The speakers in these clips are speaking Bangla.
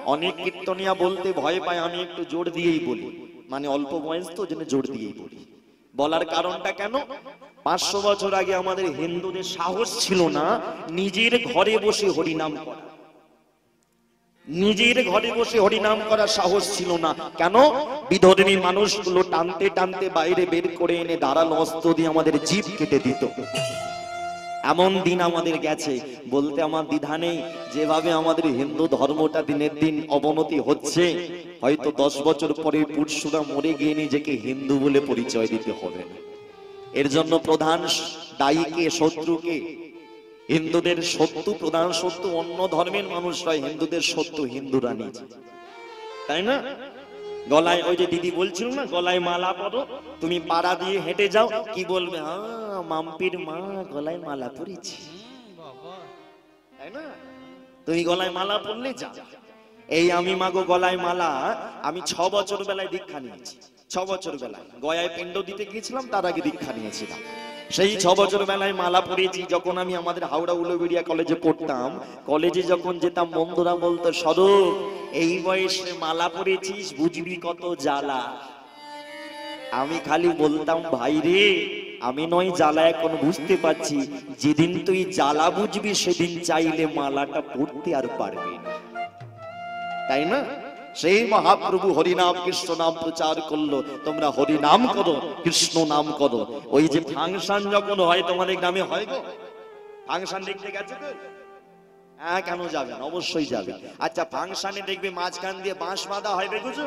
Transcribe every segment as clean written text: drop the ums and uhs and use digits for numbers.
অনেক কীর্তনিয়া বলতে ভয় পায়, আমি একটু জোর দিয়েই বলি, মানে অল্প বয়স তো জন্য জোর দিয়েই বলি। বলার কারণটা কেন, 500 বছর আগে আমাদের হিন্দুদের সাহস ছিল না নিজের ঘরে বসে হরিনাম করা, নিজের ঘরে বসে হরিনাম করার সাহস ছিল না। কেন? বিধর্মী মানুষগুলো টানতে টানতে বাইরে বের করে এনে ধারালো অস্ত্র দিয়ে আমাদের জিভ কেটে দিত। এমন দিন আমাদের গেছে, বলতে আমার দ্বিধা নেই। যেভাবে আমাদের হিন্দু ধর্মটা দিনের দিন অবনতি হচ্ছে, হয়তো 10 বছর পরে পুরুষরা মরে গিয়ে নিজেকে হিন্দু বলে পরিচয় দিতে হবে না। এর জন্য প্রধান দায়ীকে, শত্রুকে? হিন্দুদের শত্রু, প্রধান শত্রু অন্য ধর্মের মানুষরা, হিন্দুদের শত্রু হিন্দুরা নিজে, তাই না? গলায়, ওই যে দিদি বলছিল না, গলায় মালা পরো, তুমি পাড়া দিয়ে হেঁটে যাও, কি বলবে? হ্যাঁ, মাম্পির মা গলায় মালা পরেছি, তাই না? তুমি গলায় মালা পরলে যা। এই আমি মাগো গলায় মালা, আমি 6 বছর বেলায় দীক্ষা নিয়েছি। 6 বছর বেলায় গয়ায় পিণ্ড দিতে গিয়েছিলাম, তার আগে দীক্ষা নিয়েছিলাম। সেই 6 বছর বেলায় মালা পরেছি। যখন আমি আমাদের হাওড়া উলুবেড়িয়া কলেজে পড়তাম, কলেজে যখন যেতাম, বন্ধুরা বলতো, স্বরূপ এই বয়সে মালা পরেছিস, বুঝবি কত জ্বালা। আমি খালি বলতাম, ভাই রে, আমি নয় জ্বালা এখন বুঝতে পারছি, যেদিন তুই জ্বালা বুঝবি সেদিন চাইলে মালাটা পড়তে আর পারবি না, তাই না? সেই মহাপ্রভু হরিনাম কৃষ্ণ নাম প্রচার করলো, তোমরা হরিনাম করো, কৃষ্ণ নাম করো। ওই যে ফাংশন যখন হয়, তোমাদের গ্রামে হয় গো ফাংশন, দেখতে গেছে তো? হ্যাঁ, কেন যাবেন? অবশ্যই যাবে। আচ্ছা, ফাংশনে দেখবে মাঝখান দিয়ে বাঁশ বাঁধা হয়, দেখেছো?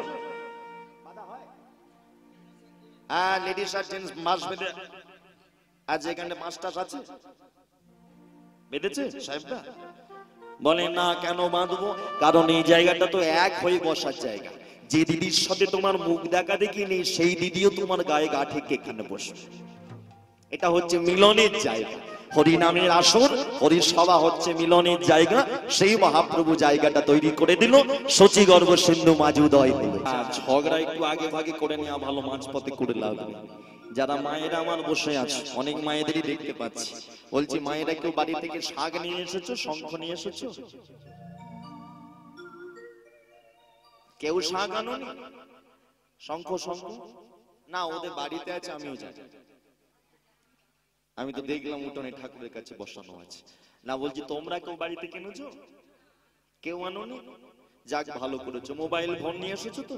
হ্যাঁ, লেডিস আর জেন্টস বাঁশ বেঁধে, আর যেখানে 5টা আছে বেঁধেছে সাহেবরা। বলে না, কেন বাঁধবো? কারণ এই জায়গাটা তো এক হয়ে বসার জায়গা। যে দিদির সাথে তোমার মুখ দেখা দেখি নেই, সেই দিদিও তোমার গায়ে গা ঠেকে এখানে বসবে। এটা হচ্ছে মিলনের জায়গা। হরিনামের আসর, হরিসভা হচ্ছে মিলনের জায়গা। সেই মহাপ্রভু জায়গাটা তৈরি করে দিল, শচীগর্ভ সিন্ধু মাজুদয় হলো। ঝগড়া একটু আগে ভাগে করে নেওয়া ভালো, মাঝপথে করে লাভ নেই। যারা মায়েরা আমার বসে আছে, অনেক মায়েদেরই দেখতে পাচ্ছি, বলছি মায়েরা কেউ বাড়ি থেকে শাক নিয়ে এসেছো, শঙ্খ নিয়ে এসেছো? কেউ শাক আনোনি? শঙ্খ শঙ্খ না, ওদের বাড়িতে আছে, আমিও জানি। আমি তো দেখলাম উঠোনে ঠাকুরের কাছে বসানো আছে। না, বলছি তোমরা কেউ বাড়িতে কিনেছো? কেউ আনোনি? যাক, ভালো করেছো। মোবাইল ফোন নিয়ে এসেছো তো?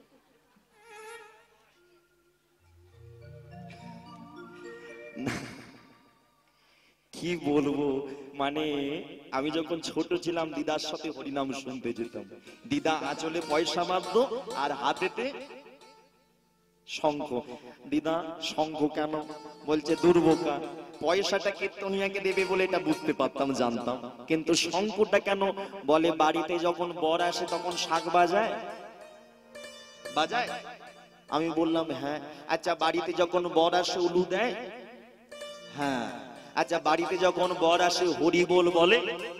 কি বলবো, মানে আমি যখন ছোট ছিলাম, দিদার সাথে হরিনাম শুনতে যেতাম। দিদা আঁচলে পয়সা বাঁধতো আর হাতেতে শঙ্খ। দিদা, শঙ্খ কেন? বলছে দুর্বোকা, পয়সাটা কীর্তনিয়াকে দেবে বলে এটা বুঝতে পারতাম, জানতাম, কিন্তু শঙ্খটা কেন? বলে বাড়িতে যখন বর আসে তখন শাক বাজায়, বাজায়। আমি বললাম হ্যাঁ। আচ্ছা, বাড়িতে যখন বর আসে উলু দেয়? হ্যাঁ। আচ্ছা, বাড়িতে যখন বর আসে হরি বল বলে?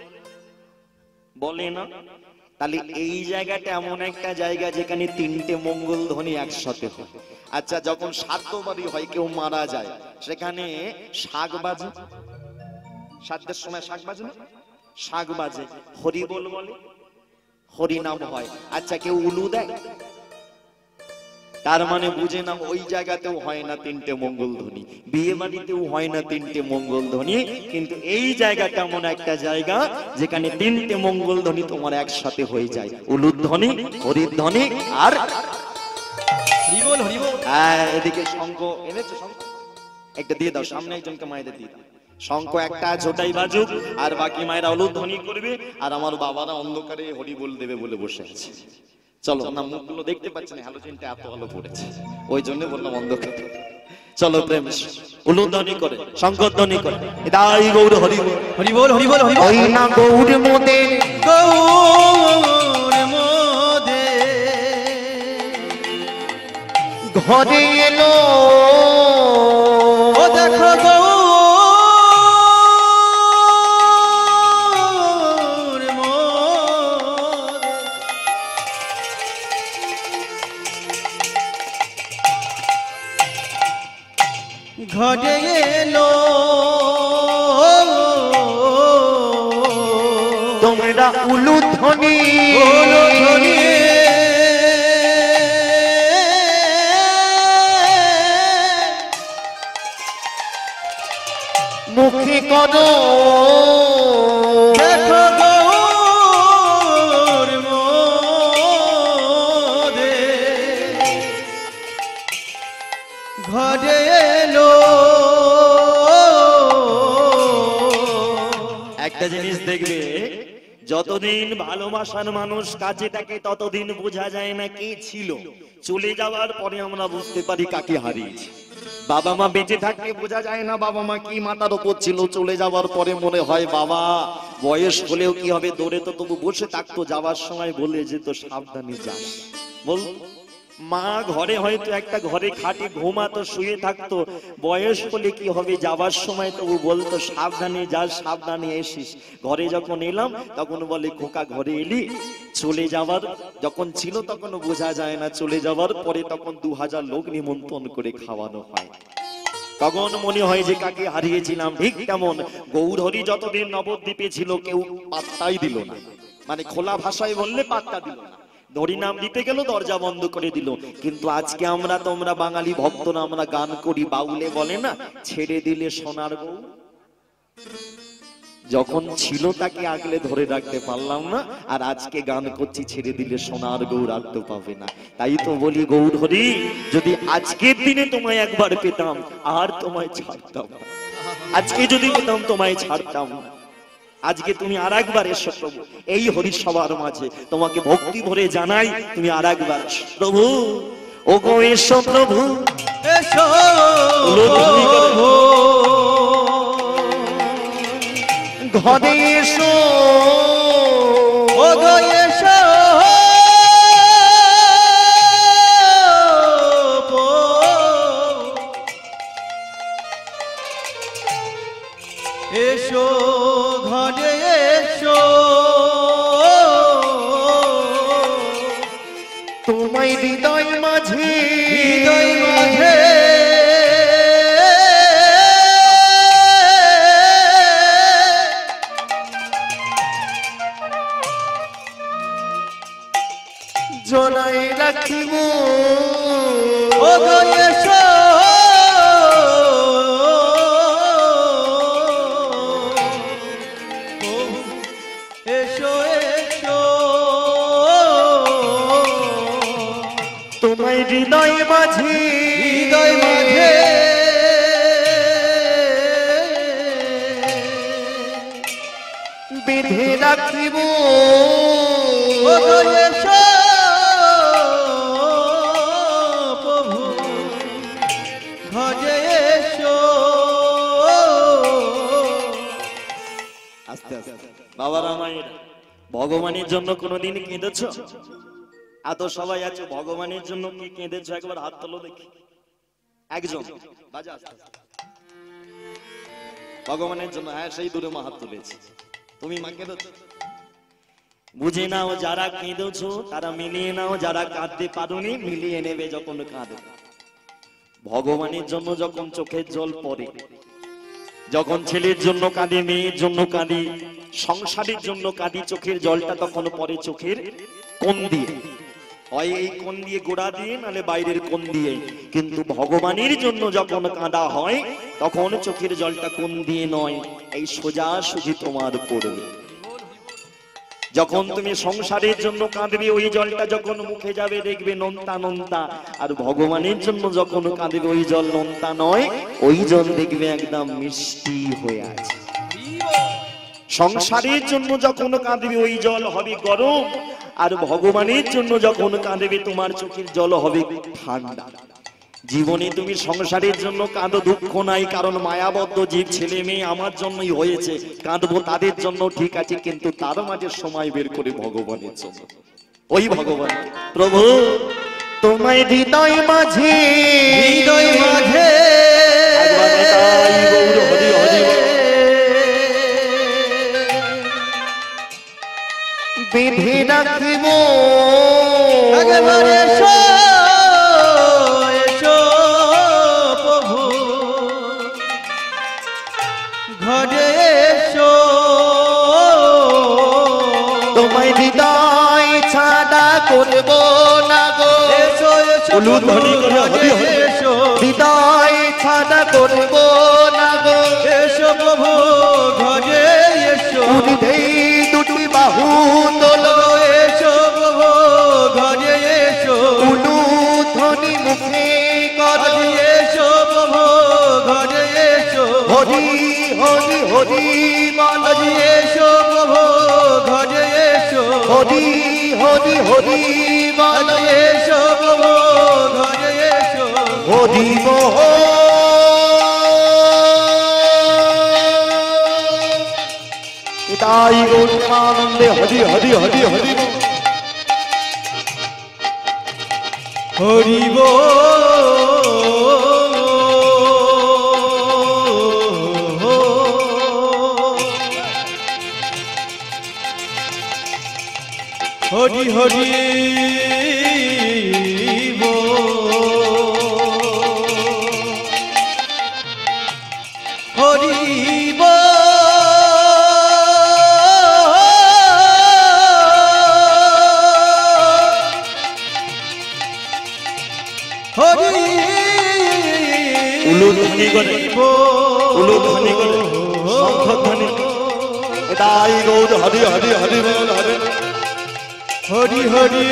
বলে না। তাহলে এই জায়গাটা এমন একটা জায়গা যেখানে 3টে মঙ্গল ধ্বনি একসাথে হয়। আচ্ছা, যখন শ্রাদ্ধবাড়ি হয়, কেউ মারা যায়, সেখানে শাক বাজে, শ্রাদ্ধের সময় শাক বাজে না? শাক বাজে, হরি বল বলে, হরিনাম হয়। আচ্ছা, কেউ উলু দেয়? তার মানে বুঝে নাও ওই জায়গাতেও হয় না 3টে মঙ্গল ধ্বনি, বিয়ে বাড়িতেও হয় না 3টে মঙ্গল ধ্বনি, কিন্তু এই জায়গাটা এমন একটা জায়গা যেখানে 3টে মঙ্গল ধ্বনি তোমার একসাথে হয়ে যায়, উলুধ্বনি, হরিধ্বনি আর হরিবোল। হরিবোল। এদিকে শঙ্খ এনেছো? শঙ্খ একটা দিয়ে দাও, সামনে একজনকে মায়েদের দিয়ে দাও। শঙ্খ একটা ছোটাই বাজুক, আর বাকি মায়েরা উলুধ্বনি করবে, আর আমার বাবারা অন্ধকারে হরিবোল দেবে বলে বসে আছে। চলো না, মুখগুলো দেখতে পাচ্ছেন, হ্যালোজেনটা এত আলো পড়েছে, ওই জন্য বললাম অন্ধকার। চলো প্রেম উলুধ্বনি করে, শঙ্খধ্বনি করে, দাই গৌর হরি বল, হরি বল, হরি বল, হরি বল। ওই না গৌর মোদে, গৌর মোদে ঘরে এলো, ও দেখো গৌর ঘরে এলো, তোমরা উলুধ্বনি গো দেখো গৌর মোরে ঘরে এলো। একটা জিনিস দেখবে, যতদিন ভালোবাসার মানুষ কাছে থাকে ততদিন বোঝা যায় না কে ছিল, চলে যাওয়ার পরে আমরা বুঝতে পারি কাকে হারিয়েছি। বাবা মা বেঁচে থাকলে বোঝা যায় না বাবা মা কি মাথার উপর ছিল, চলে যাওয়ার পরে মনে হয় বাবা বয়স হলেও কি হবে, দৌড়ে তো তবু বসে থাকতো, যাওয়ার সময় বলে যেত সাবধানে যাস। বল, মা ঘরে হয়তো একটা ঘরে খাটে ঘুমাতো, শুয়ে থাকতো, বয়স হলে কি হবে, যাবার সময় তবু বলতো সাবধানে যাস, সাবধানে এসিস। ঘরে যখন এলাম তখন বলে খোকা ঘরে এলি, চলে যাওয়ার যখন ছিল তখন বোঝা যায় না, চলে যাওয়ার পরে তখন 2000 লোক নিমন্ত্রণ করে খাওয়ানো হয়, তখন মনে হয় যে কাকে হারিয়েছিলাম। ঠিক তেমন গৌরহরি যতদিন নবদ্বীপে ছিল কেউ পাত্তাই দিল না, মানে খোলা ভাষায় বললে পাত্তা দিল না, হরি নাম দিতে গেল দরজা বন্ধ করে দিল। কিন্তু আজকে আমরা তোমরা বাঙালি ভক্তরা আমরা গান করি, বাউলে বলে না ছেড়ে দিলে সোনার বউ, যখন ছিল তাকে আগলে ধরে রাখতে পারলাম না, আর আজকে গান করছি ছেড়ে দিলে সোনার গৌর রাখতে পাবে না। তাই তো বলি গৌর হরি, যদি আজকের দিনে তোমায় একবার পেতাম আর তোমায় ছাড়তাম না, আজকে যদি পেতাম তোমায় ছাড়তাম না। আজকে তুমি আর একবার এসো প্রভু, এই হরিসভার মাঝে তোমাকে ভক্তি ভরে জানাই, তুমি আর একবার প্রভু, ও গো এসো প্রভু, এসো ঘরে এসো, ও গো এসো এসো ঘরে এসো, তোমায় হৃদয় মাঝে, হৃদয় মাঝে জনাই রাখিব, ও গো এসো এসো এসো, তোমায় হৃদয় মাঝে, হৃদয় মাঝে বেঁধে রাখিব, ও গো এসো প্রভু ঘরে এসো। আস্তে আস্তে বাবার মায়ের, ভগবানের জন্য কোনোদিন কেঁদেছো? এত সবাই আছো, ভগবানের জন্য কি কেঁদেছো একবার হাত তোলো দেখি, একজন বাজা আস্তে আস্তে। ভগবানের জন্য, হ্যাঁ সেই দূরে মা হাত তুলেছে, তুমি মা কেঁদেছো? বুঝে নাও যারা কেঁদেছো তারা মিলিয়ে নাও, যারা কাঁদতে পারোনি মিলিয়ে নেবে যখন কাঁদে। ভগবানের জন্য যখন চোখের জল পড়ে, যখন ছেলের জন্য কাঁদে, মেয়ের জন্য কাঁদি, সংসারের জন্য কাঁদি, চোখের জলটা তখন পড়ে চোখের কোণ দিয়ে, হয় এই কোণ দিয়ে গোড়া দিয়ে নালে বাইরের কোণ দিয়ে, কিন্তু ভগবানের জন্য যখন কাঁদা হয় তখন চোখের জলটা কোণ দিয়ে নয়, এই সোজা সুজি তোমার পড়বে। যখন তুমি সংসারের জন্য কাঁদবে ওই জলটা যখন মুখে যাবে দেখবে নোনতা নোনতা, আর ভগবানের জন্য যখন কাঁদবে ওই জল নোনতা নয়, ওই জল দেখবে একদম মিষ্টি হয়ে আছে। সংসারের জন্য যখন কাঁদবে ওই জল হবে গরম, আর ভগবানের জন্য যখন কাঁদবে তোমার চোখের জল হবে ঠান্ডা। জীবনে তুমি সংসারের জন্য কাঁদো, দুঃখ নাই, কারণ মায়াবদ্ধ জীব, ছেলে মেয়ে আমার জন্যই হয়েছে, কাঁদবো তাদের জন্য ঠিক আছে, কিন্তু তার মাঝে সময় বের করে ভগবানের জন্য, ওই ভগবান প্রভু তোমায় হৃদয় মাঝে, হৃদয় মাঝে হরি হরি বেঁধে রাখিব, একেবারে এসো এসো প্রভু ঘরে এসো, তোমায় হৃদয় ছাড়া করব না গো, এসো এসো হৃদয় ছাড়া করব না গো, এসো প্রভু বাহু তোলো, এসো প্রভু ঘরে এসো, উলুধ্বনি মুখে করো, আজ এসো প্রভু ঘরে এসো, হরি হরি হরি বলো, আজ এসো প্রভু ঘরে এসো, হরি হরি হরি আজ বলো, এসো প্রভু ঘরে এসো, হরি বহ। তাই গৌরমানন্দে হরি হরি হরি হরি বল। হরি হরি হরি হরি হরি উলুধ্বনি করে, উলুধ্বনি করে, শঙ্খধ্বনি, তাই গৌর হরি হরি হরি বল, হরি হরি হরি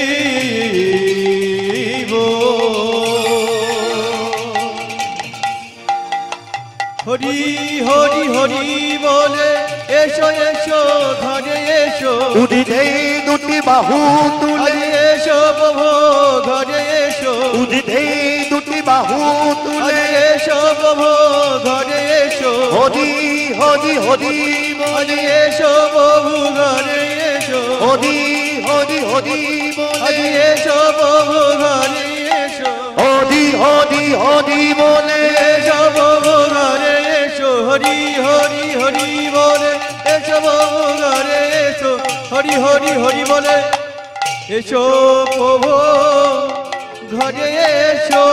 হরি হরি হরি বলে এসো এসো ঘরে এসো, উদিতে দুটি বাহু তুলে, আজ এসো প্রভু ঘরে এসো, উদিতে দুটি বাহু আজ তুলে, এসো প্রভু ঘরে এসো, হরি হরি হরি আজ বলে, এসো প্রভু ঘরে এসো, হরি হরি হরি আজ বলে, এসো প্রভু ঘরে এসো, হরি হরি হরি বলে, এসো প্রভু ঘরে এসো, হরি হরি হরি বলে এসো প্রভু ঘরে এসো, হরি হরি হরি বলে এসো প্রভু ঘরে এসো।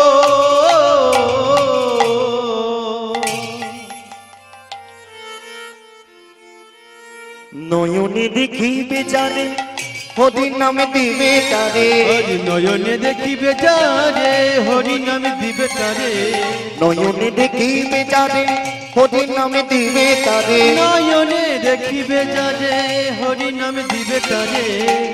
নয়নে দেখিবে জানে, হরি নামে দিবে তারে, হরি নয়নে দেখিবে যারে, হরি নামে দিবে তারে, নয়নে দেখিবে জানে, হরি নামে দিবে তারে, নয়নে দেখিবে যারে, হরি নামে দিবে তারে,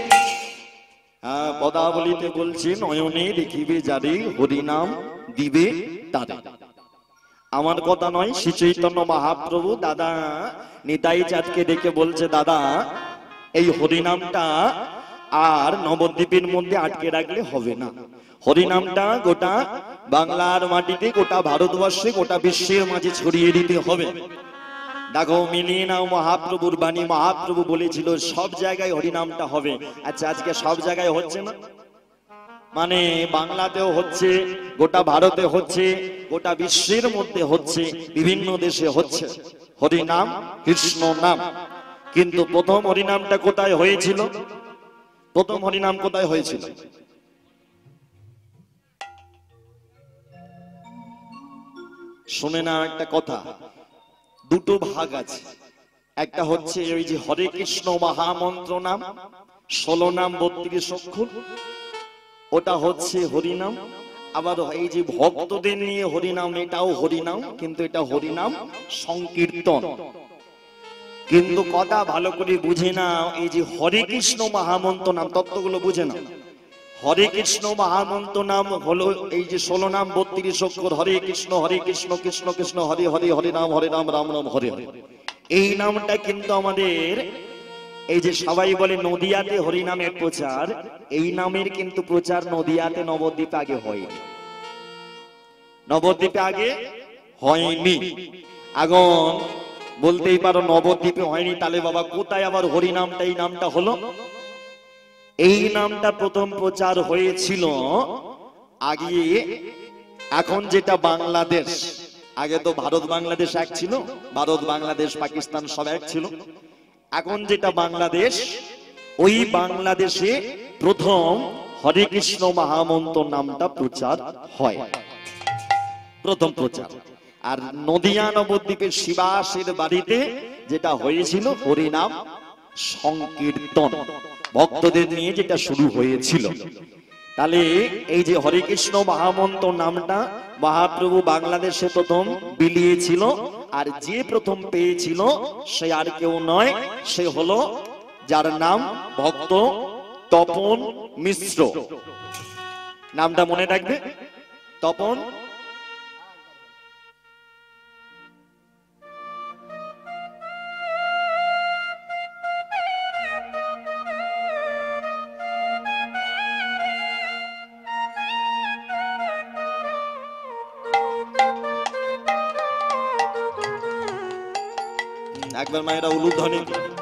পদাবলিতে বলছে নয়নে দেখিবে যারে, হরি নাম দিবে তারে। আমার কথা নয়, শ্রী চৈতন্য মহাপ্রভু দাদা নিতাই চাঁদকে ডেকে বলছে, দাদা এই হরিনামটা আর নবদ্বীপের মধ্যে আটকে রাখলে হবে না, হরিনামটা গোটা বাংলার মাটিতে, গোটা ভারতবর্ষে, গোটা বিশ্বের মাঝে ছড়িয়ে দিতে হবে। দেখো মিলিয়ে নাও মহাপ্রভুর বাণী, মহাপ্রভু বলেছিল সব জায়গায় হরিনামটা হবে। আচ্ছা আজকে সব জায়গায় হচ্ছে না, মানে বাংলাতেও হচ্ছে, গোটা ভারতে হচ্ছে, গোটা বিশ্বের মধ্যে হচ্ছে, বিভিন্ন দেশে হচ্ছে হরিনাম, কৃষ্ণ নাম। কিন্তু প্রথম হরিনামটা কোথায় হয়েছিল? প্রথম হরিনাম কোথায় হয়েছিল? শুনে না একটা কথা, দুটো ভাগ আছে। একটা হচ্ছে ওই যে হরে কৃষ্ণ মহামন্ত্র নাম, 16 নাম 32 অক্ষর, ওটা হচ্ছে হরিনাম। আবার এই যে ভক্তদের নিয়ে হরিনাম, এটাও হরিনাম, কিন্তু এটা হরিনাম সংকীর্তন। কিন্তু কথা ভালো করে বুঝে না, এই যে হরে কৃষ্ণ মহামন্ত্র নাম তত্ত্বগুলো বুঝে না। হরে কৃষ্ণ মহামন্ত্র নাম হলো এই যে 16 নাম 32 অক্ষর, হরে কৃষ্ণ কৃষ্ণ কৃষ্ণ হরে হরে, হরে রাম রাম রাম হরে হরে। এই নামটা কিন্তু আমাদের এই যে সবাই বলে নদিয়াতে হরিনামের প্রচার, এই নামের কিন্তু প্রচার নদিয়াতে নবদ্বীপে আগে হয়নি, নবদ্বীপে আগে হয়নি। এখন বলতেই পারো নবদ্বীপে হয়নি, তাহলে বাবা কোথায় আবার হরিনামটা এই নামটা হলো? এই নামটা প্রথম প্রচার হয়েছিল আগে, এখন যেটা বাংলাদেশ, আগে তো ভারত বাংলাদেশ এক ছিল, ভারত বাংলাদেশ পাকিস্তান সব এক ছিল। এখন যেটা বাংলাদেশ, ওই বাংলাদেশে প্রথম হরে কৃষ্ণ মহামন্ত্র নামটা প্রচার হয়, প্রথম প্রচার। আর নদিয়া নবদ্বীপের শিবাসের বাড়িতে যেটা হয়েছিল হরিনাম সংকীর্তন, ভক্তদের নিয়ে যেটা শুরু হয়েছিল। তাহলে এই যে হরে কৃষ্ণ মহামন্ত্র নামটা মহাপ্রভু বাংলাদেশে প্রথম বিলিয়েছিল, আর যে প্রথম পেয়েছিল সে আর কেউ নয়, সে হলো যার নাম ভক্ত তপন মিশ্র। নামটা মনে রাখবে, তপন একবার মায়েরা উলুধ্বনি।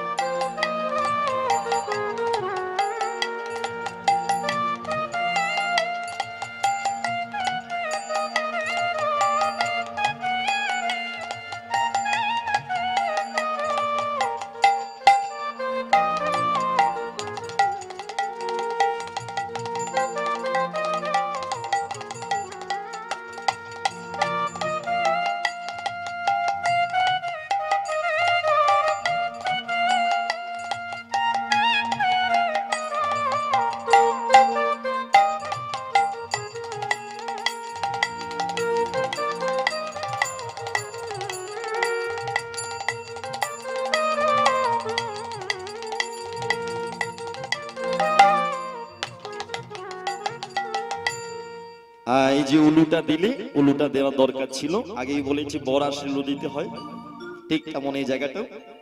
এই যে উলুটা দিলে, উলুটা দেওয়া দরকার ছিল, আগেই বলেছি বড় শিলু দিতে হয়, ঠিক তেমন এই জায়গাটা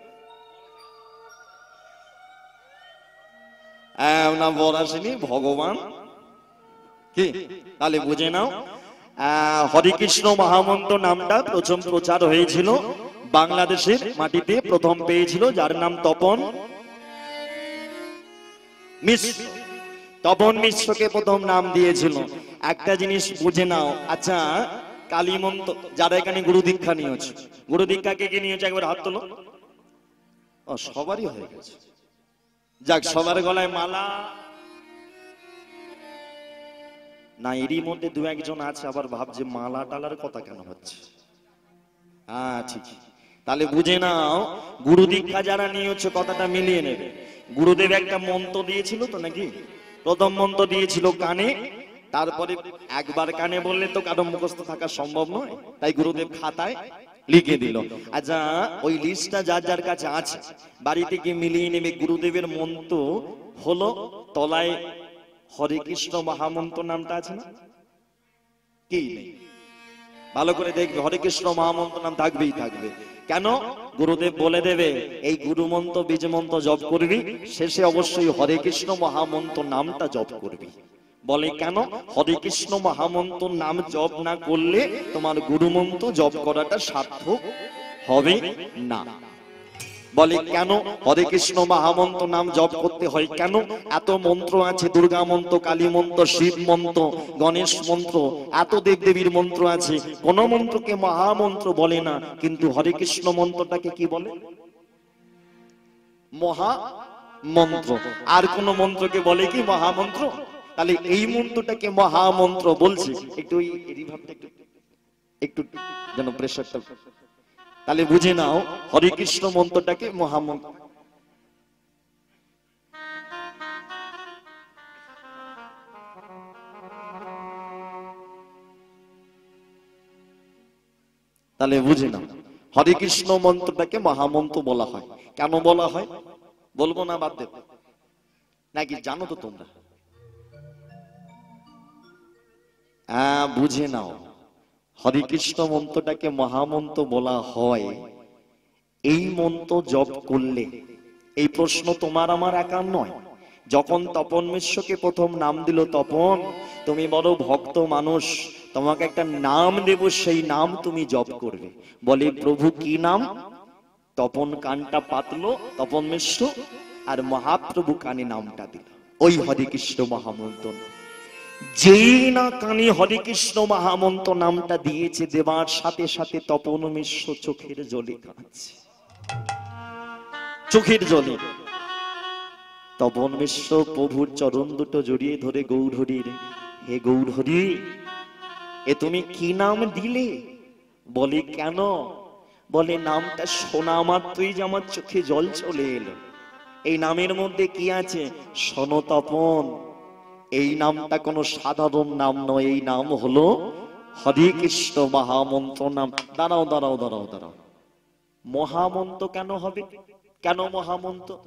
না বড় আসেনি ভগবান কি, তাহলে বুঝে নাও। হরিকৃষ্ণ মহামন্ত্র নামটা প্রথম প্রচার হয়েছিল বাংলাদেশের মাটিতে, প্রথম পেয়েছিল যার নাম তপন মিশ্র। তপন মিশ্রকে প্রথম নাম দিয়েছিল। একটা জিনিস বুঝে নাও, আচ্ছা কালী মন্ত্র যারা এখানে গুরু দীক্ষা নিয়েছে, গুরু দীক্ষা কে কে নিয়েছে একবার হাত তোলো। ও সবারই হয়ে গেছে, যাক সবার গলায় মালা না, এরই মধ্যে দু একজন আছে আবার ভাবছে মালা টালার কথা কেন হচ্ছে। ঠিক, তাহলে বুঝে নাও গুরু দীক্ষা যারা নিয়েছে কথাটা মিলিয়ে নেবে। গুরুদেব একটা মন্ত্র দিয়েছিল তো নাকি, প্রথম মন্ত্র দিয়েছিল কানে, তারপরে একবার কানে বললে তো কারো মুখস্থ থাকা সম্ভব নয়, তাই গুরুদেব খাতায় লিখে দিল। আচ্ছা ওই লিস্টটা যার যার কাছে আছে বাড়ি থেকে মিলিয়ে নেবে। গুরুদেবের মন্ত্র হলো তলায় হরে কৃষ্ণ মহামন্ত্র নামটা আছে না, কি নেই, ভালো করে দেখবে হরে কৃষ্ণ মহামন্ত্র নাম থাকবেই থাকবে। কেন, গুরুদেব বলে দেবে এই গুরু মন্ত্র বীজ মন্ত্র জপ করবি, শেষে অবশ্যই হরে কৃষ্ণ মহামন্ত্র নামটা জপ করবি। বলে কেন, হরে কৃষ্ণ মহামন্ত্র নাম জপ না করলে তোমার গুরু মন্ত্র জপ করাটা সার্থক হবে না। বলে কেন হরে কৃষ্ণ মহামন্ত্র নাম জপ করতে হয়, কেন এত মন্ত্র আছে, দুর্গা মন্ত্র, কালী মন্ত্র, শিব মন্ত্র, গণেশ মন্ত্র, এত দেবদেবীর মন্ত্র আছে, কোন মন্ত্রকে মহামন্ত্র বলে না, কিন্তু হরে কৃষ্ণ মন্ত্রটাকে কি বলে, মহা মন্ত্র। আর কোন মন্ত্রকে বলে কি মহামন্ত্র? তাহলে এই মন্ত্রটাকে মহামন্ত্র বলছে। একটু এই ভাবটা একটু যেন প্রেসারটা, তাহলে বুঝে নাও হরে কৃষ্ণ মন্ত্রটাকে মহামন্ত্র। তাহলে বুঝে নাও হরে কৃষ্ণ মন্ত্রটাকে মহামন্ত্র বলা হয়। কেন বলা হয় বলবো না, বাদ দেব নাকি জানো তো তোমরা? বুঝে নাও হরে কৃষ্ণ মন্ত্রটাকে মহামন্ত্র বলা হয়, এই মন্ত্র জপ করলে, এই প্রশ্ন তোমার আমার একার নয়। যখন তপন মিশ্রকে প্রথম নাম দিল, তপন তুমি বড় ভক্ত মানুষ, তোমাকে একটা নাম দেব, সেই নাম তুমি জপ করবে। বলে প্রভু কি নাম? তপন কানটা পাতলো তপন মিশ্র, আর মহাপ্রভু কানে নামটা দিল ওই হরে কৃষ্ণ মহামন্ত্র। যেই না কানে হরে কৃষ্ণ মহামন্ত্র নামটা দিয়েছে, দেবার সাথে সাথে তপন মিশ্র চোখের জলে কাঁদছে, চোখের জলে। তপন মিশ্র প্রভুর চরণ দুটো জড়িয়ে ধরে গৌরহরির, হে গৌরহরি এ তুমি কি নাম দিলে? বলে কেন? বলে নামটা শোনা মাত্রই যে আমার চোখে জল চলে এলো। এই নামের মধ্যে কি আছে? শোনো তপন, এই নামটা কোনো সাধারণ নাম নয়, এই নাম হলো হরে কৃষ্ণ মহামন্ত্র নাম। দাঁড়াও দাঁড়াও দাঁড়াও দাঁড়াও, মহামন্ত্র কেন হবে? কেন মহামন্ত্র?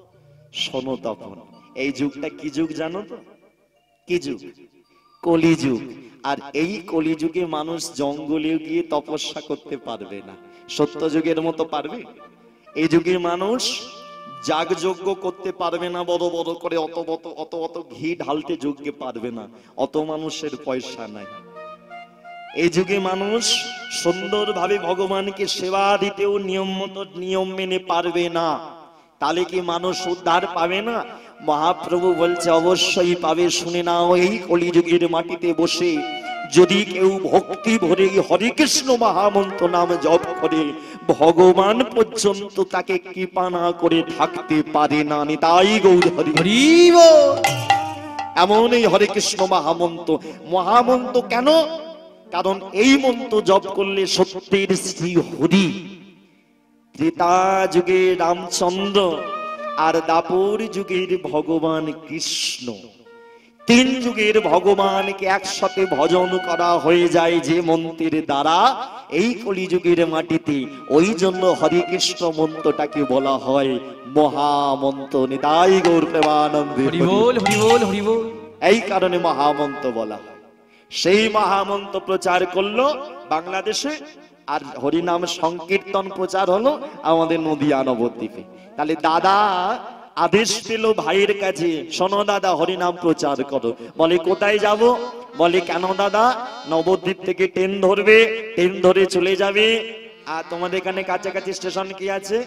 শোনো তখন এই যুগটা কি যুগ জানো তো? কি যুগ? কলিযুগ। আর এই কলিযুগে মানুষ জঙ্গলে গিয়ে তপস্যা করতে পারবে না। সত্য যুগের মতো পারবে? এই যুগে মানুষ যাগযজ্ঞ করতে পারবে না, বড় বড় করে অত অত ঘি ঢালতে যজ্ঞে পারবে না, অত মানুষের পয়সা নাই। এই যুগে মানুষ সুন্দরভাবে ভগবানকে সেবা দিতেও নিয়ম মেনে পারবে না। তাহলে কি মানুষ উদ্ধার পাবে না? মহাপ্রভু বলছে অবশ্যই পাবে। শুনে নাও, এই কলিযুগের মাটিতে বসে যদি কেউ ভক্তি ভরে হরে কৃষ্ণ মহামন্ত্র নাম জপ করে, ভগবান পর্যন্ত তাকে কৃপা না করে থাকতে পারে না। নিতাই গৌর হরি হরি বল। এমন এই হরে কৃষ্ণ মহামন্ত্র কেন? কারণ এই মন্ত্র জপ করলে সত্যের শ্রী হরি, ত্রেতা যুগে রামচন্দ্র আর দাপর যুগের ভগবান কৃষ্ণ, তিন যুগের ভগবানকে একসাথে ভজন করা হয়ে যায় যে মন্ত্রের দ্বারা এই কলিযুগের মাটিতে। ওই জন্য হরে কৃষ্ণ মন্ত্রটাকে বলা হয় মহামন্ত্র। নিতাই গৌর প্রেমানন্দে হরি বল, হরি বল, হরি বল। এই কারণে মহামন্ত্র বলা হয়। সেই মহামন্ত্র প্রচার করলো বাংলাদেশে, আর হরিনাম সংকীর্তন প্রচার হলো আমাদের নদিয়া নবদ্বীপে। তাহলে দাদা আদেশ পেল ভাইয়ের কাছে, শোনো দাদা হরিনাম প্রচার করো। বলে কোথায় যাব? বলে কেন দাদা? নবদ্বীপ থেকে ট্রেন ধরবে, ট্রেন ধরে চলে যাবে। আর তোমাদের এখানে কাছাকাছি স্টেশন কি আছে?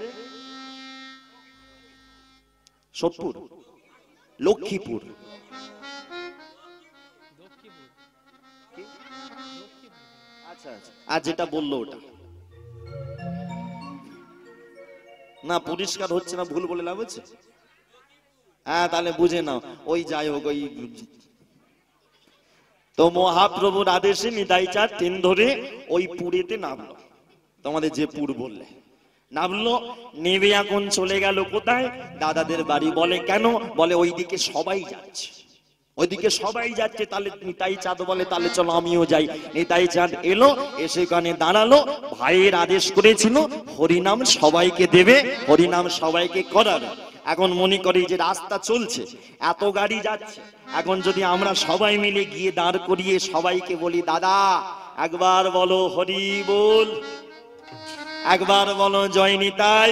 সোদপুর, লক্ষ্মীপুর, আচ্ছা আচ্ছা, আর যেটা বললো ওটা না পরিষ্কার হচ্ছে না, ভুল বলে লাভ হচ্ছে? হ্যাঁ তাহলে বুঝে নাও। ওই যাই হোক, ওই তো মহাপ্রভুর আদেশে নিতাই চাঁদ ট্রেন ধরে ওই পুরেতে নামলো, তোমাদের যে পুর বললে নামলো। নেবে এখন চলে গেল কোথায়? দাদাদের বাড়ি। বলে কেন? বলে ওইদিকে সবাই যাচ্ছে, ওইদিকে সবাই যাচ্ছে। তাহলে নিতাই চাঁদ বলে তাহলে চলো আমিও যাই। নিতাই চাঁদ এলো, এসে ওখানে দাঁড়ালো। ভাইয়ের আদেশ করেছিল হরিনাম সবাইকে দেবে, হরিনাম সবাইকে করাবে। এখন মনে করি যে রাস্তা চলছে, এত গাড়ি যাচ্ছে, এখন যদি আমরা সবাই মিলে গিয়ে দাঁড় করিয়ে সবাইকে বলি দাদা একবার বলো হরি বল, একবার বলো জয় নিতাই,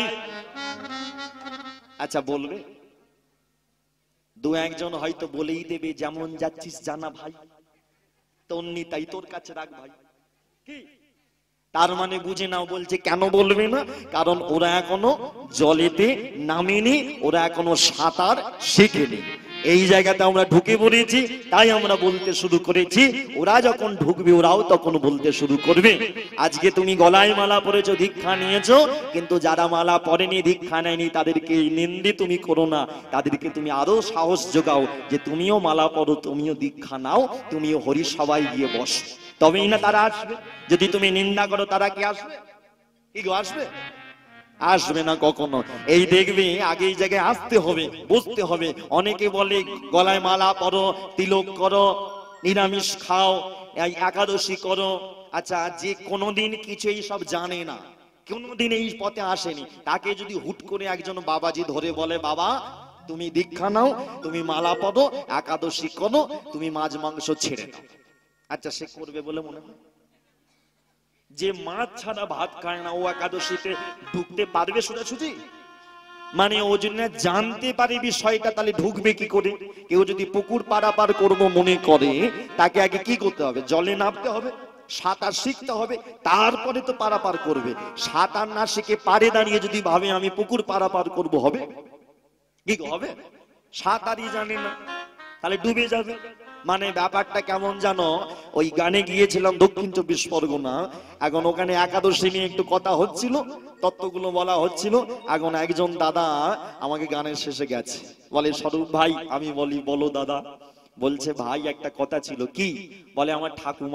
আচ্ছা বলবে? দু একজন হয়তো বলেই দেবে যেমন যাচ্ছিস জানা ভাই, তোর নিতাই তোর কাছে রাখ ভাই। কি তার মানে বুঝে নাও বলছে কেন বলবে না? কারণ ওরা এখনো জলেতে নামেনি, ওরা এখনো সাঁতার শেখেনি। এই জায়গাতে আমরা ঢুকে পড়েছি, তাই আমরা বলতে শুরু করেছি। ওরা যখন ঢুকবে ওরাও তখন বলতে শুরু করবে। আজকে তুমি গলায় মালা পরেছো, দীক্ষা নিয়েছো, কিন্তু যারা মালা পরেনি, দীক্ষা নেয়নি, তাদেরকে নিন্দে তুমি করো না, তাদেরকে তুমি আরো সাহস যোগাও যে তুমিও মালা পরো, তুমিও দীক্ষা নাও, তুমিও হরি সবাই গিয়ে বসো, তবেই না তারা আসবে। যদি তুমি নিন্দা করো তারা কি আসবে? কি গো আসবে? আসবে না কখনো। এই দেখবে আগে এই জায়গায় আসতে হবে, বসতে হবে। অনেকে বলে গলায় মালা পরো, তিলক করো, নিরামিষ খাও, এই একাদশী করো। আচ্ছা যে কোনোদিন কিছু এই সব জানে না, কোনোদিন এই পথে আসেনি, তাকে যদি হুট করে একজন বাবাজি ধরে বলে বাবা তুমি দীক্ষা নাও, তুমি মালা পরো, একাদশী করো, তুমি মাছ মাংস ছেড়ে দাও, আচ্ছা সে করবে বলে মনে হয়? যে মাছ ছাড়া ভাত খায় না ও একাদশীতে ঢুকতে পারবে সোজাসুজি? মানে ও জন্য জানতে পারে বিষয়টা, তাহলে ঢুকবে কি করে? কেউ যদি পুকুর পারাপার করব মনে করে, তাকে আগে কি করতে হবে? জলে নামতে হবে, সাঁতার শিখতে হবে, তারপরে তো পারাপার করবে। সাঁতার না শিখে পারে দাঁড়িয়ে যদি ভাবে আমি পুকুর পারাপার করব, হবে কি? হবে? সাঁতারই জানে না, তাহলে ডুবে যাবে। মানে ব্যাপারটা কেমন জানো? ওই গানে গিয়েছিলাম দক্ষিণ 24 পরগনা, এখন ওখানে একাদশী নিয়ে একটু কথা হচ্ছিল, তত্ত্বগুলো বলা হচ্ছিল। এখন একজন দাদা আমাকে গানের শেষে গেছে, বলে স্বরূপ ভাই, আমি বলি বলো দাদা। বলছে ভাই একটা কথা ছিল। কি? বলে আমার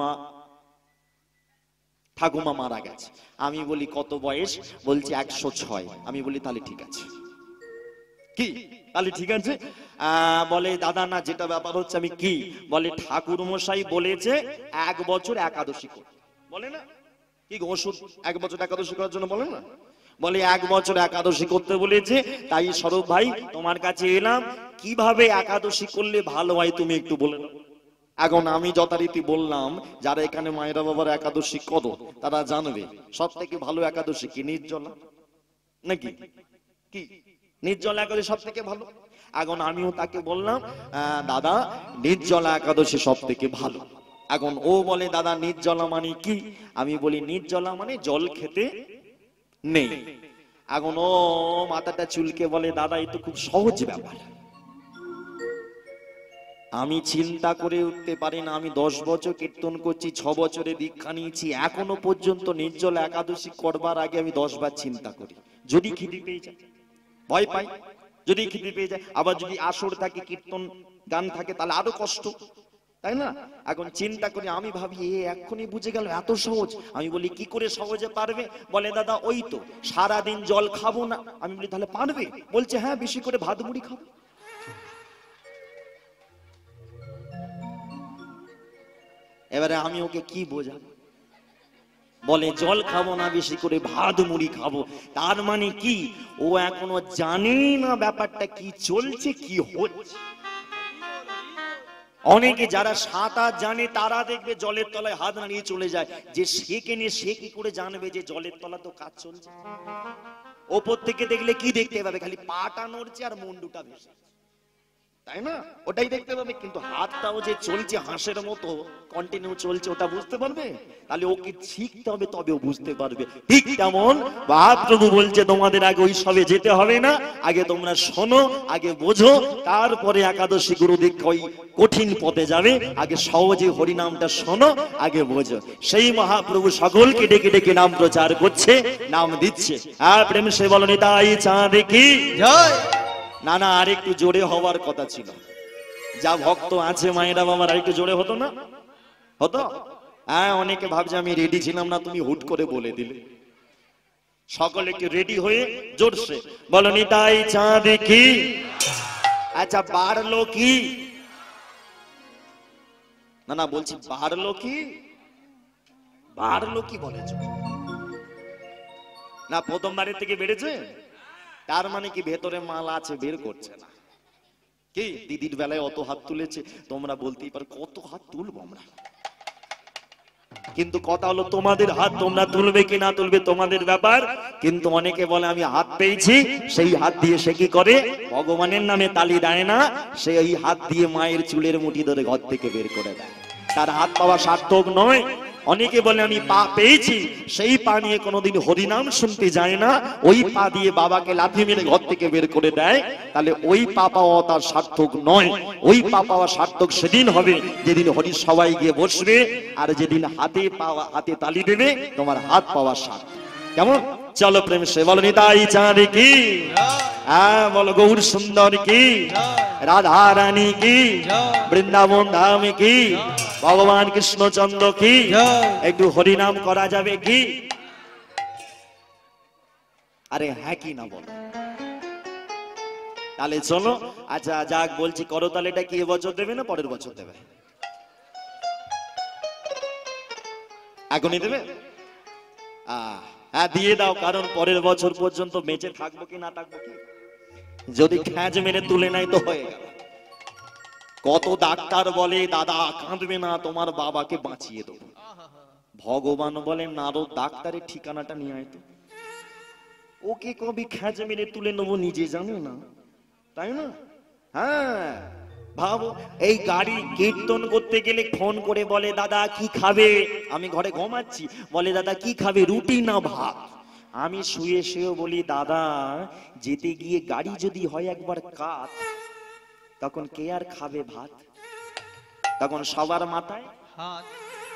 ঠাকুমা মারা গেছে। আমি বলি কত বয়স? বলছে 106। আমি বলি তাহলে ঠিক আছে। কি তাহলে ঠিক আছে? বলে দাদা না যেটা ব্যাপার হচ্ছে আমি কি? বলে ঠাকুর মশাই বলেছে 1 বছর একাদশী করতে, বলে না কি ওষুধ 1 বছর একাদশী করার জন্য বলে না? বলে 1 বছর একাদশী করতে বলেছে, তাই স্বরূপ ভাই তোমার কাছে এলাম, কিভাবে একাদশী করলে ভালো হয় তুমি একটু বলে দাও। এখন আমি যথারীতি বললাম, যারা এখানে মায়েরা বাবার একাদশী করো তারা জানবে সব থেকে ভালো একাদশী কি, নির্জলা নাকি? কি নির্জলা একাদশী সব থেকে ভালো? এখন আমিও তাকে বললাম দাদা নির্জলা একাদশী সব থেকে ভালো। এখন ও বলে দাদা নির্জলা মানে কি? আমি বলি নির্জলা মানে জল খেতে নেই। এখন ও মাথাটা চুলকে বলে দাদা এই তো খুব সহজ ব্যাপার। আমি চিন্তা করে উঠতে পারি না, আমি 10 বছর কীর্তন করছি, 6 বছরে দীক্ষা নিয়েছি, এখনো পর্যন্ত নির্জলা একাদশী করবার আগে আমি 10 বার চিন্তা করি, যদি খিদে পেয়ে যায়, ভয় পাই যদি খিদে পেয়ে যায়, আবার যদি আসর থাকে কীর্তন গান থাকে তাহলে আরো কষ্ট, তাই না? এখন চিন্তা করি, আমি ভাবি এ এক্ষুনি বুঝে গেল এত সহজ। আমি বলি কি করে সহজে পারবে? বলে দাদা ওই তো সারাদিন জল খাবো না। আমি বলি তাহলে পারবে? বলছে হ্যাঁ, বেশি করে ভাত মুড়ি খাবো। এবারে আমি ওকে কি বোঝাবো? বলে জল খাবো না, বেশি করে ভাত মুড়ি খাবো। তার মানে কি ও এখনো জানে না ব্যাপারটা কি চলছে, কি হচ্ছে। অনেকে যারা সাঁতার জানে তারা দেখবে জলের তলায় হাত নাড়িয়ে চলে যায়, যে শেখে নিয়ে সে কি করে জানবে যে জলের তলা তো কাজ চলছে? ওপর থেকে দেখলে কি দেখতে পাবে? খালি পাটা নড়ছে আর মুন্ডুটা ভেসে, তাই না? ওটাই দেখতে পাবে, কিন্তু হাতটাও যে চলছে হাঁসের মতো কন্টিনিউ চলছে ওটা বুঝতে পারবে? তাহলে ওকে শিখতে হবে, তবে ও বুঝতে পারবে। ঠিক তেমন মহাপ্রভু বলছে তোমাদের আগে ওই সবে যেতে হবে না, আগে তোমরা শোনো, আগে বোঝো, তারপরে একাদশী গুরু দীক্ষা ওই কঠিন পথে যাবে। আগে সহজে হরিনামটা শোনো, আগে বোঝো। সেই মহাপ্রভু সকলকে ডেকে ডেকে নাম প্রচার করছে, নাম দিচ্ছে। আর প্রেম সে বলো নিতাই চাঁদ কি জয়। না না, আর একটু জোরে হওয়ার কথা ছিল। যা ভক্ত আছে মায়েরা বাবার, আর একটু জোরে হতো না? হতো? হ্যাঁ, অনেকে ভাবছে আমি রেডি ছিলাম না, তুমি হুট করে বলে দিলে। সকলে একটু রেডি হয়ে জোরসে বলো নিতাই চাঁদ কি। আচ্ছা বাড়লো কি? না না বলছি বাড়লো কি? বাড়লো কি বলেছ না? প্রথমবারের থেকে বেড়েছে, তার মানে কি ভেতরে মাল আছে, বের করছে না। কি দিদির বেলায় অত হাত তুলেছে, তোমরা বলতেই পারো কত হাত তুলবো আমরা, কিন্তু কথা হলো তোমাদের হাত তোমরা তুলবে কি না তুলবে তোমাদের ব্যাপার। কিন্তু অনেকে বলে আমি হাত পেয়েছি, সেই হাত দিয়ে সে কি করে? ভগবানের নামে তালি দেয় না, সে ওই হাত দিয়ে মায়ের চুলের মুঠি ধরে ঘর থেকে বের করে দেয়। তার হাত পাওয়া সার্থক নয়। অনেকে বলে আমি পা পেয়েছি, সেই পা নিয়ে কোনোদিন হরিনাম শুনতে যায় না, ওই পা দিয়ে বাবাকে লাথি মেরে ঘর থেকে বের করে দেয়। তাহলে ওই পা পাওয়া তার সার্থক নয়। ওই পা পাওয়া সার্থক সেদিন হবে যেদিন হরি সবাই গিয়ে বসবে, আর যেদিন হাতে তালি দেবে, তোমার হাত পাওয়া সার্থক। কেমন? চলো প্রেম সে বলো নিতাই চাঁদ কি, হ্যাঁ বলো গৌর সুন্দর কি, রাধা রানী কি, বৃন্দাবন ধাম কি, ভগবান কৃষ্ণচন্দ্র কি। একটু হরিনাম করা যাবে কি? আরে হ্যাঁ কি না বলো? তাহলে চলো। আচ্ছা যাক বলছি, করো তাহলে। এটা কি এবছর দেবে না পরের বছর দেবে? এখনই দেবে? হ্যাঁ দিয়ে দাও, কারণ পরের বছর পর্যন্ত বেঁচে থাকবো কি না থাকবো কি, যদি খ্যাঁচ মেরে তুলে নাই তো হয়ে গেল। কত ডাক্তার বলে দাদা কাঁদবে না, তোমার বাবাকে বাঁচিয়ে দেবো। ভগবান বলে নারদ ডাক্তারের ঠিকানাটা নিয়ে আয় তো, ওকে কবি খ্যাঁচ মেরে তুলে নেবো নিজে জানে না, তাই না? হ্যাঁ ভাবো, এই গাড়ি কীর্তন করতে গেলে ফোন করে বলে দাদা কি খাবে? আমি ঘরে ঘুমাচ্ছি, বলে দাদা কি খাবে, রুটি না ভাত? আমি শুয়ে শুয়েও বলি দাদা যেতে গিয়ে গাড়ি যদি হয় একবার কাত, তখন কে আর খাবে ভাত? তখন সবার মাথায় হাত।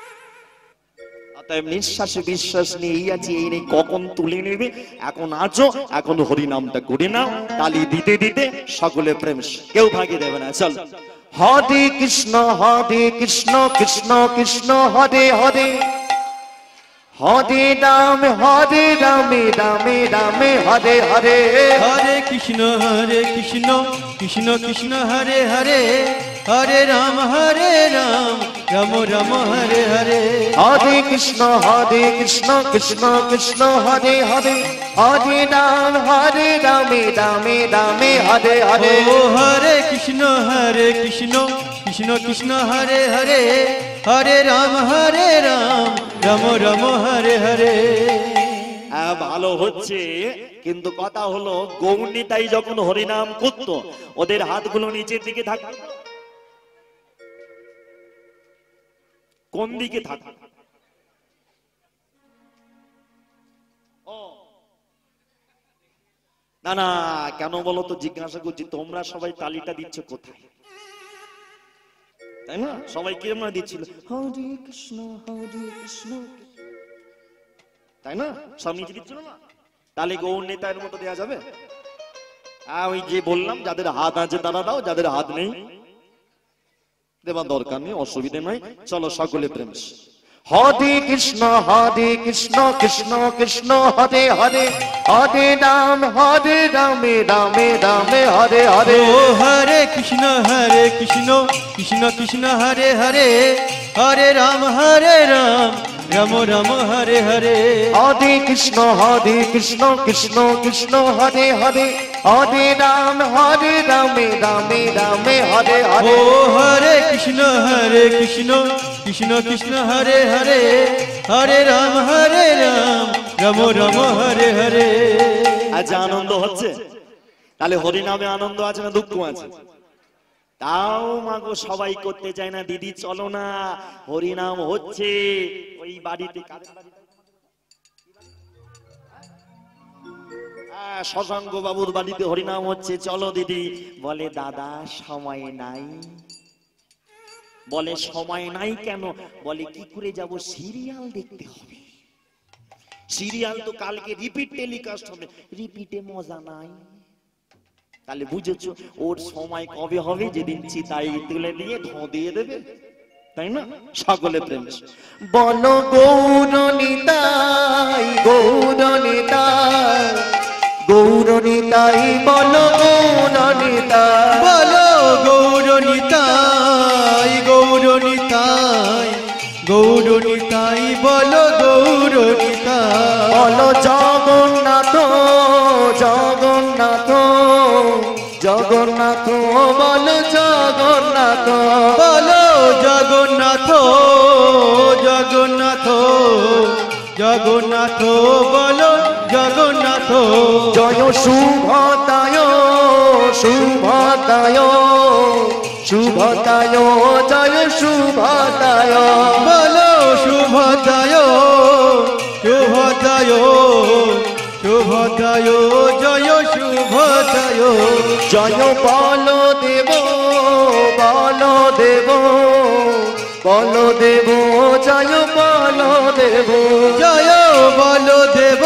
অতএব নিঃশ্বাসে বিশ্বাস নিয়ে আছি, এই নেই কখন তুলে নেবে। এখন আছো, এখন হরিনামটা করে নাও, তালি দিতে দিতে সকলে প্রেম, কেউ ভাগে দেবে না। চল হরে কৃষ্ণ কৃষ্ণ কৃষ্ণ হরে হরে, হরে রাম রামে রামে হরে হরে। হরে কৃষ্ণ কৃষ্ণ কৃষ্ণ হরে হরে, হরে রাম রাম রাম হরে হরে হরে কৃষ্ণ কৃষ্ণ কৃষ্ণ হরে হরে হরে রাম রামে রামে রামে হরে হরে ও হরে কৃষ্ণ কৃষ্ণ কৃষ্ণ হরে হরে হরে রাম রাম রাম হরে হরে হ্যাঁ, ভালো হচ্ছে, কিন্তু কথা হলো গৌরনিতাই যখন হরিনাম করতো ওদের হাতগুলো নিচের দিকে থাকতো, কোন দিকে থাকতো? না না, কেন বলো তো, জিজ্ঞাসা করছি, তোমরা সবাই তালিটা দিচ্ছ কোথায়? তাই না, সবাই কিরম না দিচ্ছিল, হরে কৃষ্ণ তাই না, সব নিচে দিচ্ছিল না? তাহলে গৌর নেতার মতো দেওয়া যাবে? ওই যে বললাম, যাদের হাত আছে তারা দাও, যাদের হাত নেই দেবার দরকার নেই, অসুবিধা নাই। চলো সকলে প্রেম। হরে কৃষ্ণ কৃষ্ণ কৃষ্ণ হরে হরে হরে রামে রামে রামে হরে হরে ও হরে কৃষ্ণ কৃষ্ণ কৃষ্ণ হরে হরে হরে রাম রাম রাম হরে হরে হরে কৃষ্ণ কৃষ্ণ কৃষ্ণ হরে হরে হরে রামে রামে রামে হরে হরে ও হরে কৃষ্ণ কৃষ্ণ কৃষ্ণ হরে হরে হরে রাম রাম রাম হরে হরে। আজ আনন্দ হচ্ছে, তাহলে হরিনামে আনন্দ আছে না দুঃখ আছে? তাও মাগো সবাই করতে চায় না, দিদি চলো না, হরিনাম হচ্ছে ওই বাড়িতে, শশাঙ্ক বাবুর বাড়িতে হরিনাম হচ্ছে, চলো দিদি। বলে দাদা সময় নাই। বলে সময় নাই কেন? বলে কি করে যাব, সিরিয়াল দেখতে হবে, সিরিয়াল তো কালকে রিপিট টেলিকাস্ট হবে, রিপিটে মজা নাই। তাহলে বুঝেছো ওর সময় কবে হবে? যেদিন চিতাই তুলে দিয়ে ধোঁ দিয়ে দেবে, তাই না? সকলে প্রেম। বলো গৌরনিতাই গৌরনিতাই গৌরনিতাই, বলো গৌরনিতাই, বলো গৌরনিতাই গৌরনিতাই গৌরনিতাই, বলো গৌরনিতাই, বলো জগন্নাথ জগন্নাথ জগন্নাথ, বলো জগন্নাথ, বলো জগন্নাথ জগন্নাথ জগন্নাথ, বলো জগন্নাথ, জয় শুভতায় শুভতায় শুভতায়, জয় শুভতায়, বলো শুভদায় শুভদায় শুভদায়, জয় শুভদায়, জয় বলদেব বলদেব বলদেব, জয় বলদেব, জয় বলদেব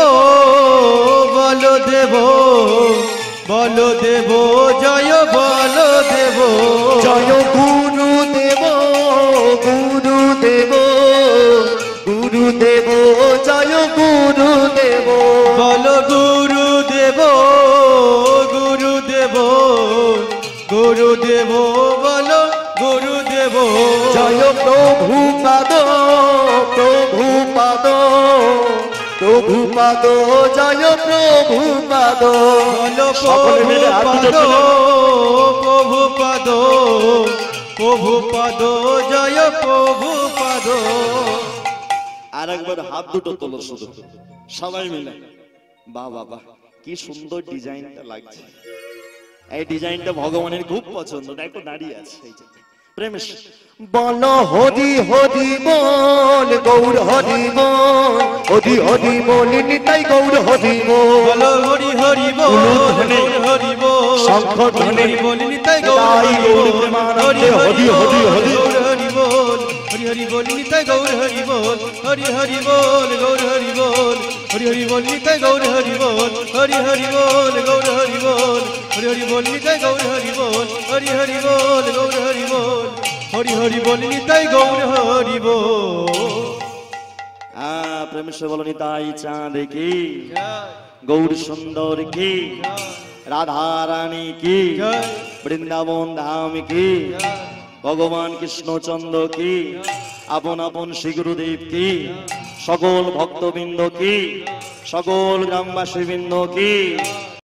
বলদেব বলদেব, জয় বলদেব, জয় গুরুদেব গুরুদেব গুরুদেব, জয় গুরুদেব, বল গুরুদেব গুরুদেব গুরুদেব, বল গুরুদেব, জয় প্রভুপাদ প্রভুপাদ প্রভুপাদ, জয় প্রভুপাদ, বল সকলে মিলে হাত দুটো প্রভুপাদ প্রভুপাদ, জয় প্রভুপাদ। আর একবার হাত দুটো তোলো শুধু সবাই মিলে। বাহ বাহ বাহ, কি সুন্দর ডিজাইনটা লাগছে, এই ডিজাইনটা ভগবানের খুব পছন্দ। দেখো দাঁড়িয়ে আছে এই যে প্রেম। বলো হরি হরি বল গৌর হরি বল, হরি হরি বল নিতাই গৌর হরি বল, বল হরি হরি বল হরি বল, শঙ্খ ধ্বনি হরি বল নিতাই গৌর নিতাই হরি গৌর বল, প্রেমানন্দে হরি হরি হরি গৌর হরি বল, হরি হরি বল নিতাই গৌর হরি বল, হরি হরি বল গৌর হরি বল, হরি হরি বল নিতাই গৌর হরি বল, হরি হরি বল গৌর হরি বল, হরি হরি বল নিতাই গৌর হরি বল, হরি হরি বল গৌর হরি বল, হরি হরি বল নিতাই গৌর হরি বল। প্রেমেশ্বর বলো নিতাই চাঁদ কি, গৌর সুন্দর কি, রাধা রানী কি, বৃন্দাবন ধাম কি, ভগবান কৃষ্ণচন্দ্র কি, আপন আপন শ্রী গুরুদেব কি, সকল ভক্তবৃন্দ কি, সকল গ্রামবাসী বৃন্দ কি।